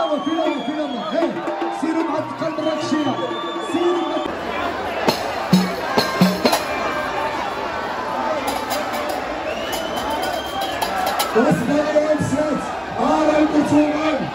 فين الله سيروا مع القلب الركشيه سيروا مع وصلنا يا امسات على البطولة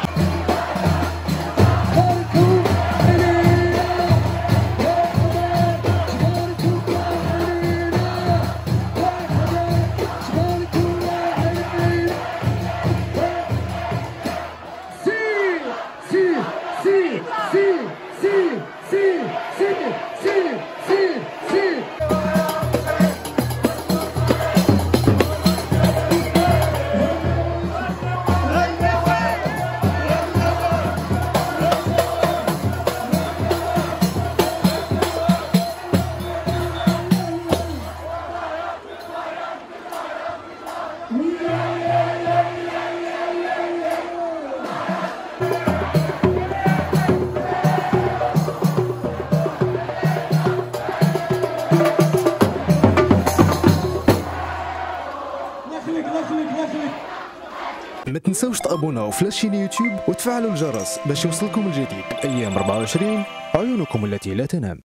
ما تنسوش تابوناو في لاشين يوتيوب وتفعلوا الجرس باش يوصلكم الجديد. ايام 24 عيونكم التي لا تنام.